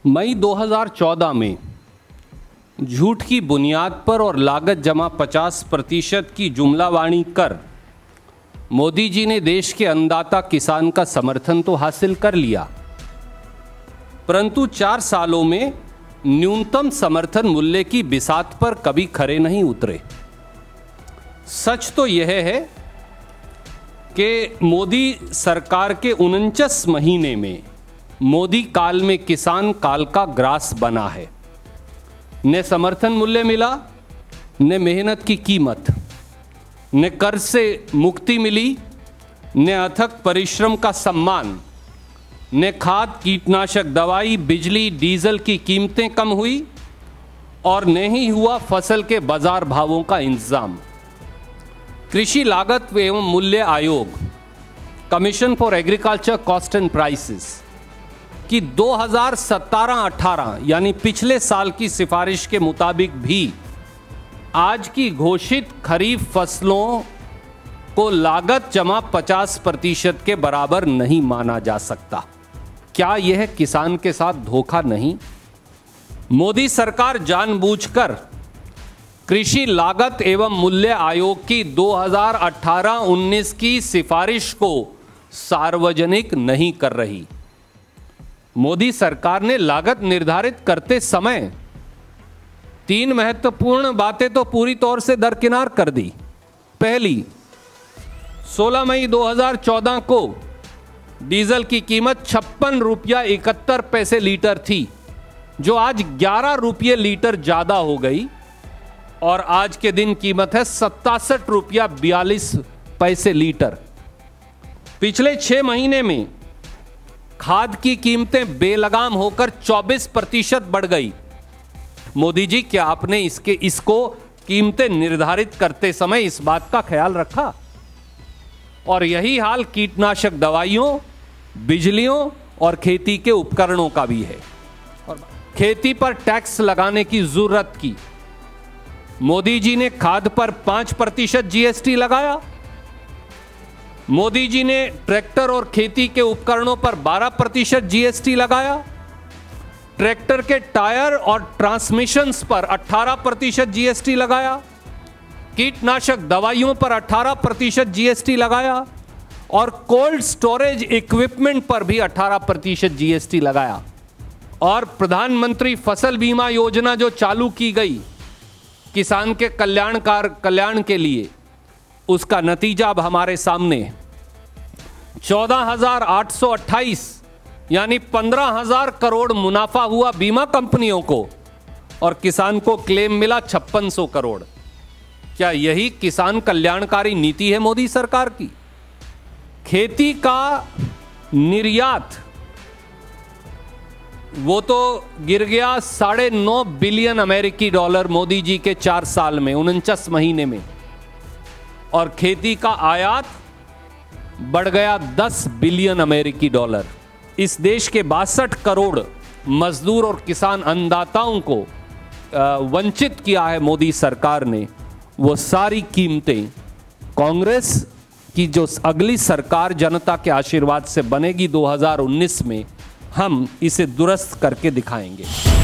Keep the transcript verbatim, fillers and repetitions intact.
मई दो हज़ार चौदह में झूठ की बुनियाद पर और लागत जमा पचास प्रतिशत की जुमलावाणी कर मोदी जी ने देश के अन्नदाता किसान का समर्थन तो हासिल कर लिया, परंतु चार सालों में न्यूनतम समर्थन मूल्य की बिसात पर कभी खरे नहीं उतरे। सच तो यह है कि मोदी सरकार के उनचास महीने में मोदी काल में किसान काल का ग्रास बना है। न समर्थन मूल्य मिला, न मेहनत की कीमत, न कर्ज से मुक्ति मिली, न अथक परिश्रम का सम्मान, न खाद कीटनाशक दवाई बिजली डीजल की कीमतें कम हुई और न ही हुआ फसल के बाजार भावों का इंतजाम। कृषि लागत एवं मूल्य आयोग, commission for agriculture cost and prices की दो हज़ार सत्रह अठारह यानी पिछले साल की सिफारिश के मुताबिक भी आज की घोषित खरीफ फसलों को लागत जमा पचास प्रतिशत के बराबर नहीं माना जा सकता। क्या यह किसान के साथ धोखा नहीं? मोदी सरकार जानबूझकर कृषि लागत एवं मूल्य आयोग की दो हज़ार अठारह उन्नीस की सिफारिश को सार्वजनिक नहीं कर रही। मोदी सरकार ने लागत निर्धारित करते समय तीन महत्वपूर्ण बातें तो पूरी तौर से दरकिनार कर दी। पहली, सोलह मई दो हज़ार चौदह को डीजल की कीमत छप्पन रुपया इकहत्तर पैसे लीटर थी, जो आज ग्यारह रुपये लीटर ज्यादा हो गई और आज के दिन कीमत है सत्तासठ रुपया बयालीस पैसे लीटर। पिछले छह महीने में खाद की कीमतें बेलगाम होकर चौबीस प्रतिशत बढ़ गई। मोदी जी, क्या आपने इसके इसको कीमतें निर्धारित करते समय इस बात का ख्याल रखा? और यही हाल कीटनाशक दवाइयों, बिजलियों और खेती के उपकरणों का भी है। और खेती पर टैक्स लगाने की जरूरत की। मोदी जी ने खाद पर पांच प्रतिशत जीएसटी लगाया। मोदी जी ने ट्रैक्टर और खेती के उपकरणों पर बारह प्रतिशत जीएसटी लगाया। ट्रैक्टर के टायर और ट्रांसमिशंस पर अठारह प्रतिशत जीएसटी लगाया। कीटनाशक दवाइयों पर अठारह प्रतिशत जीएसटी लगाया और कोल्ड स्टोरेज इक्विपमेंट पर भी अठारह प्रतिशत जीएसटी लगाया। और प्रधानमंत्री फसल बीमा योजना जो चालू की गई किसान के कल्याणकार कल्याण के लिए, उसका नतीजा अब हमारे सामने है। चौदह हजार आठ सौ अट्ठाईस यानी पंद्रह हजार करोड़ मुनाफा हुआ बीमा कंपनियों को और किसान को क्लेम मिला छप्पन सौ करोड़। क्या यही किसान कल्याणकारी नीति है मोदी सरकार की? खेती का निर्यात वो तो गिर गया साढ़े नौ बिलियन अमेरिकी डॉलर मोदी जी के चार साल में उनचास महीने में, और खेती का आयात बढ़ गया दस बिलियन अमेरिकी डॉलर। इस देश के बासठ करोड़ मजदूर और किसान अन्नदाताओं को वंचित किया है मोदी सरकार ने। वो सारी कीमतें कांग्रेस की जो अगली सरकार जनता के आशीर्वाद से बनेगी दो हज़ार उन्नीस में, हम इसे दुरुस्त करके दिखाएंगे।